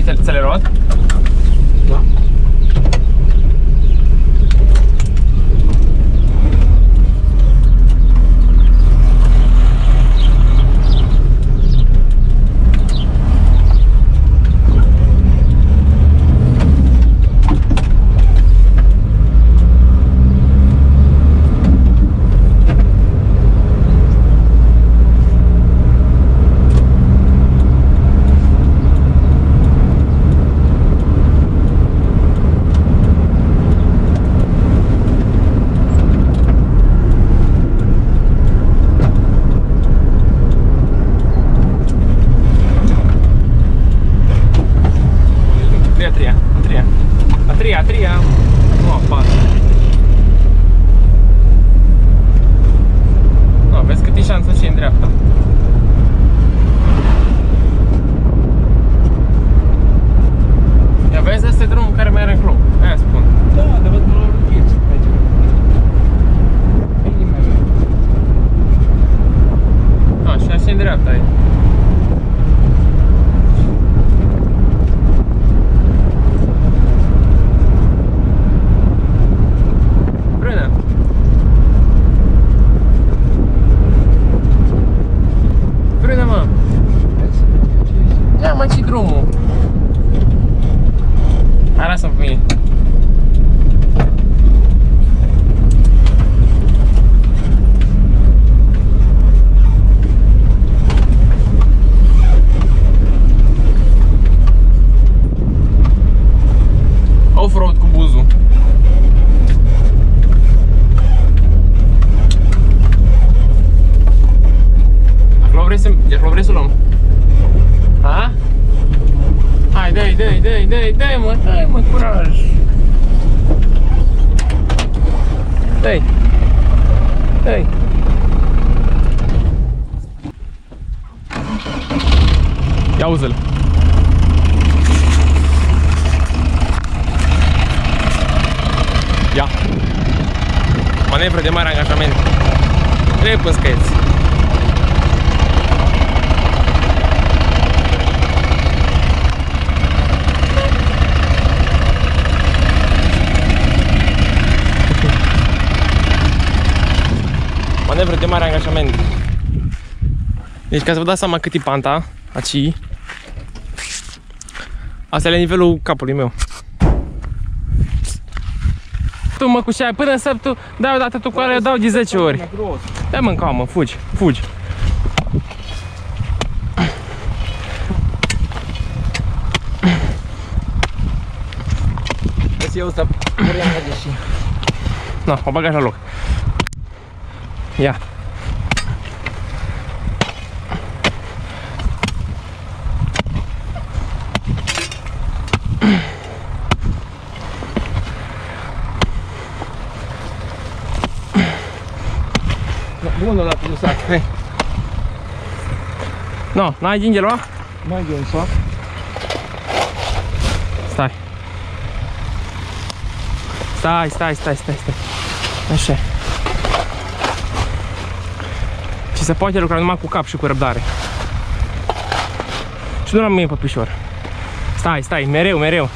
ți le luat? Da. A treia. Nu apare. Nu, vezi cât e șansa și în dreapta. Ia vezi, ăsta e drumul care mai are în club. Aia spun. Da, dar văd nu la vieți aici. Așa și în dreapta e. Ia mai și drumul. Hai, lasă-mi pe mine. Off-road cu buzul. Acolo vrei să luăm? Ha? Hai, dai, mă, curaj. Dai. Ia uzi-l. Ia. Manevră de mare angajament. Trebuie păscăieți. Manevră de mare angajament. Deci ca să vă dați seama cât e panta aici. Asta e la nivelul capului meu. Tu mă cușeai până în săptămână, dai o dată tu cu alea, eu dau de 10 ori. Dai mă în calmă, fugi. Vezi eu să părea merge și... No, o bag așa la loc. Ia. Bună la tine sac, hai. No, n-ai ginge lua? Mai de un sac. Stai. Așa. Și se poate lucra numai cu cap și cu răbdare. Și nu la mine pe pișor. Stai, mereu.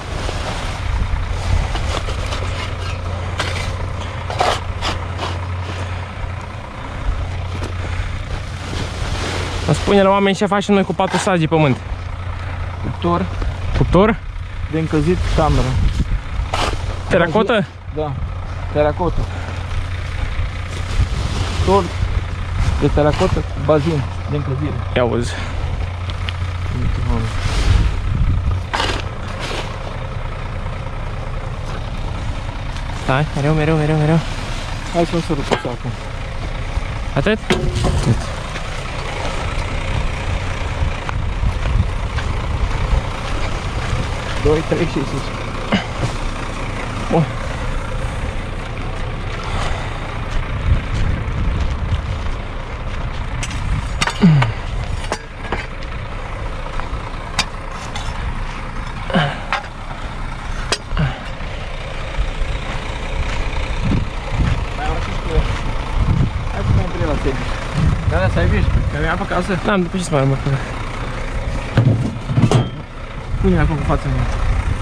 Îmi spune la oameni ce facem noi cu 4 saci de pământ. Cuptor? De încălzit cameră. Teracotă? Da, teracotă. Cuptor de teracotă cu bazin de încălzire. Ia uzi. Stai, mereu. Hai să-mi sărut pe sacul. Atât? Atât. 2, 3 și sus. Bun. Da, să ai viști, că mi-am pe casă. Da, după ce să mai urmă. Pune acum cu fața mea.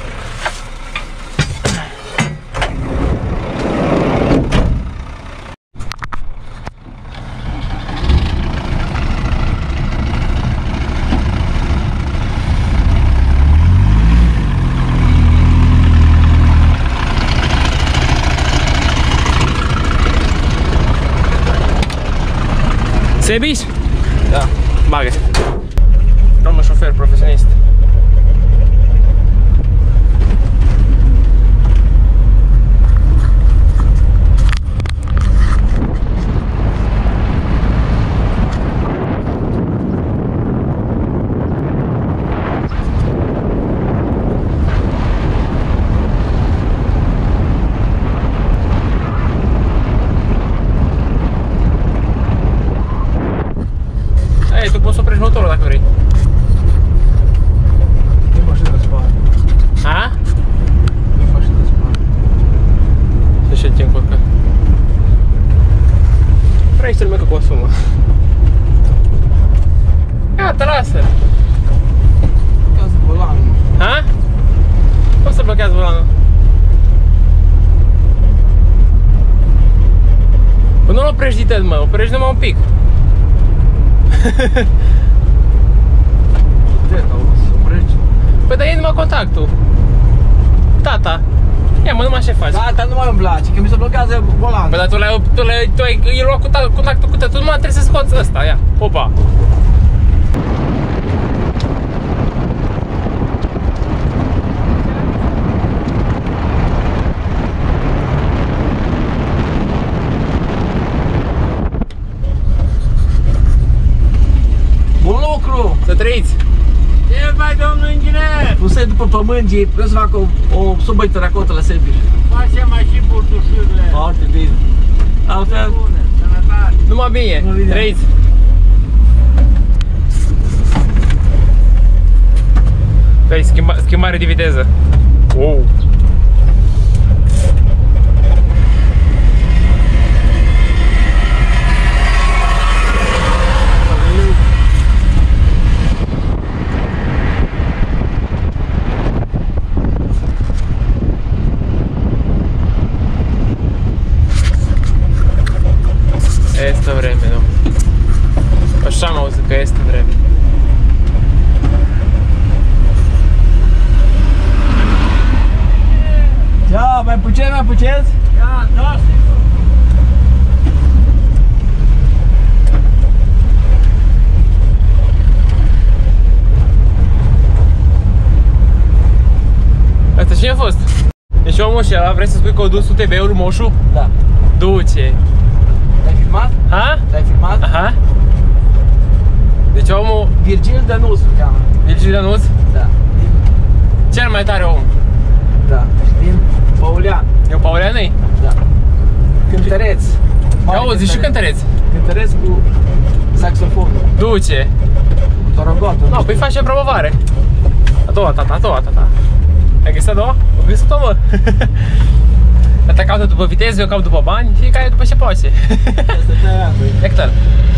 Sebiș? Da. Bagă. Domnul șofer profesionist. Ei, tu poți să oprești motorul dacă vrei. E mașina spate. A? E mașina spate. Să știi ce încurcă. Trăiește lumea că consumă. Gata, lasă. Blochează volanul. Ha? Cum să blochează volanul? Păi nu-l oprești ditez, mă, oprești numai un pic. Teta, o să oprești. Păi dar e numai contactul. Tata. Ia mă, numai ce faci? Tata nu mai îmi place, că mi se blochează volanul. Păi dar tu ai luat contactul cu tătul, numai trebuie să scoți ăsta, ia. Opa. Bun lucru! Să trăiți. Ce mai, domnul inginer? Nu se după pământii, vreau să fac o subă teracotă la Sebiș. Facem mai și burdușurile. Foarte bine. Altfel, Bune, sănătate. Numai bine. Nu bine. Trăiți. Păi, schimbare de viteză. Wow. Este vreme, nu? Așa am auzit că este vreme. ia, mai puțin, mai puțin? Ia, da, sigur. Asta cine a fost? Deci omul și ăla, vrei să spui că o dus UTB-ul moșu? Da. Duce. L-ai filmat? Ha? L-ai filmat? Aha. Deci omul, Virgil Dănuț se cheamă. Virgil Dănuț, Da. cel mai tare om. Da. Din Paulean. E un Pauleanei? Da. Cântăreț. Mare Auzi, și cântăreț. Cântăreț cu saxofonul. Duce. Cu torogotul. No, păi facem promovare. A doua, tata, a doua, tata. Ai găsit a doua? O găsit-o, mă. Tata caută după viteză, eu caut după bani, fiecare după ce poate. Asta te aia, băi. E clar.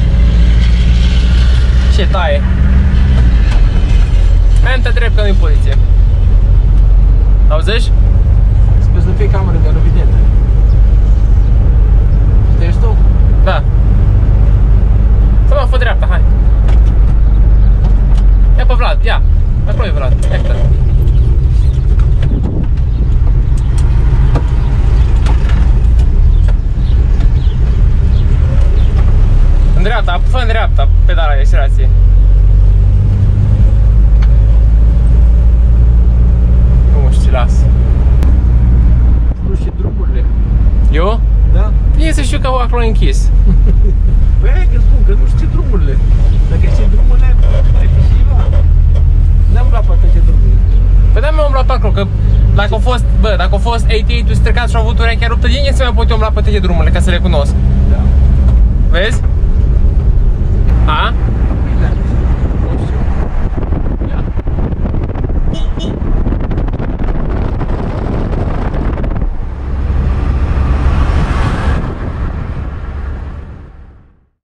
Ce taie? Mente drept că nu-i poliție. Auzești? Sper să fie cameră de robinetă. Știi tu? Da. Să mă, fă dreapta, hai. Ia pe Vlad, ia. Acolo e Vlad, ia-te. În dreapta, fă în dreapta, pedala de accelerație. Nu știu ce las. Nu știi drumurile. Eu? Da? Bine să știu că acolo e închis. Păi aia că spun că nu știi drumurile. Dacă știi drumurile, ai fi și ceva. N-am luat pe toate drumurile. Păi da, mi-am luat pe acolo, că dacă a fost 88-ul stricat și au avut urechea ruptă, din ce să mai pot eu îmi lua pe toate drumurile ca să le cunosc. Da. Vezi?